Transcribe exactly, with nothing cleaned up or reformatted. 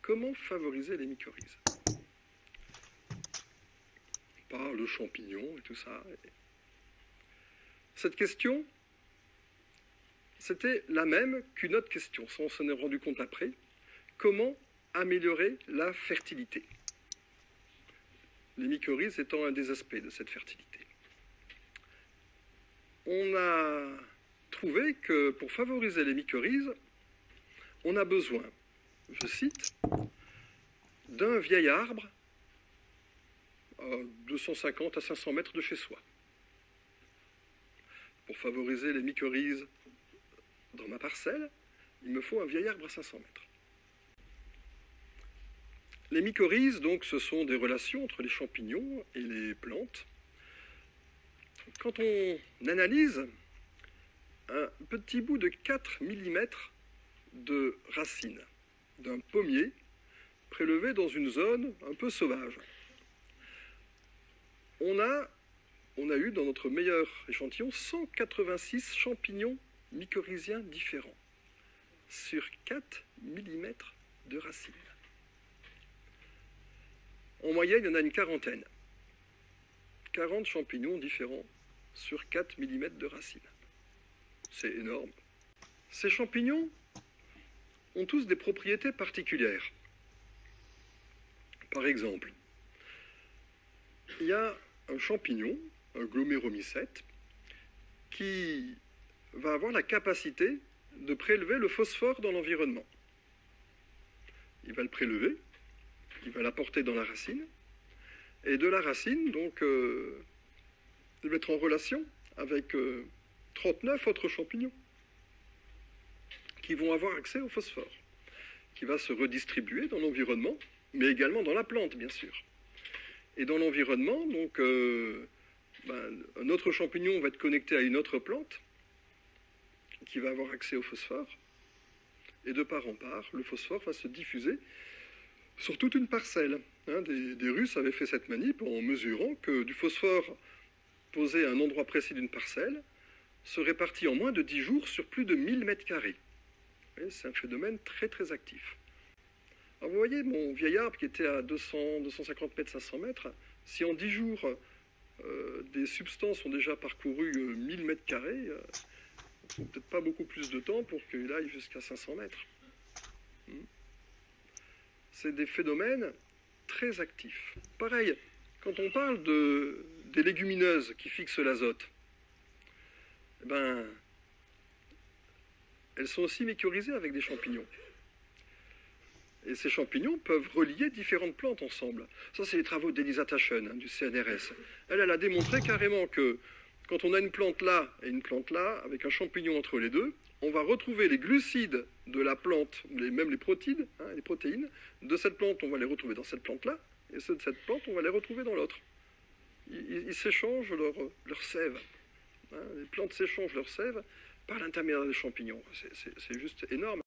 Comment favoriser les mycorhizes? Par le champignon et tout ça. Cette question, c'était la même qu'une autre question, ça on s'en est rendu compte après. Comment améliorer la fertilité? Les mycorhizes étant un des aspects de cette fertilité. On a trouvé que pour favoriser les mycorhizes, on a besoin, je cite, d'un vieil arbre à deux cent cinquante à cinq cents mètres de chez soi. Pour favoriser les mycorhizes dans ma parcelle, il me faut un vieil arbre à cinq cents mètres. Les mycorhizes, donc, ce sont des relations entre les champignons et les plantes. Quand on analyse un petit bout de quatre millimètres de racine d'un pommier prélevé dans une zone un peu sauvage, on a, on a eu dans notre meilleur échantillon cent quatre-vingt-six champignons mycorhiziens différents sur quatre millimètres de racine. En moyenne, il y en a une quarantaine. quarante champignons différents sur quatre millimètres de racine. C'est énorme. Ces champignons ont tous des propriétés particulières. Par exemple, il y a un champignon, un gloméromycète, qui va avoir la capacité de prélever le phosphore dans l'environnement. Il va le prélever, il va l'apporter dans la racine, et de la racine, donc, euh, il va être en relation avec euh, trente-neuf autres champignons qui vont avoir accès au phosphore, qui va se redistribuer dans l'environnement, mais également dans la plante, bien sûr. Et dans l'environnement, donc, euh, ben, un autre champignon va être connecté à une autre plante qui va avoir accès au phosphore, et de part en part, le phosphore va se diffuser sur toute une parcelle. Hein, des, des Russes avaient fait cette manip en mesurant que du phosphore posé à un endroit précis d'une parcelle se répartit en moins de dix jours sur plus de mille mètres carrés. C'est un phénomène très très actif. Alors vous voyez mon vieil arbre qui était à deux cents, deux cent cinquante mètres, cinq cents mètres, si en dix jours euh, des substances ont déjà parcouru euh, mille mètres carrés, euh, il ne faut peut-être pas beaucoup plus de temps pour qu'il aille jusqu'à cinq cents mètres. Hmm. C'est des phénomènes très actifs. Pareil, quand on parle de, des légumineuses qui fixent l'azote, eh ben, elles sont aussi mycorhizées avec des champignons. Et ces champignons peuvent relier différentes plantes ensemble. Ça, c'est les travaux d'Elisa Taschen, hein, du C N R S. Elle, elle a démontré carrément que quand on a une plante là et une plante là, avec un champignon entre les deux, on va retrouver les glucides de la plante, les, même les protéines, hein, les protéines, de cette plante, on va les retrouver dans cette plante-là, et ceux de cette plante, on va les retrouver dans l'autre. Ils s'échangent leur, leur sève. Hein, les plantes s'échangent leur sève par l'intermédiaire des champignons. C'est juste énorme.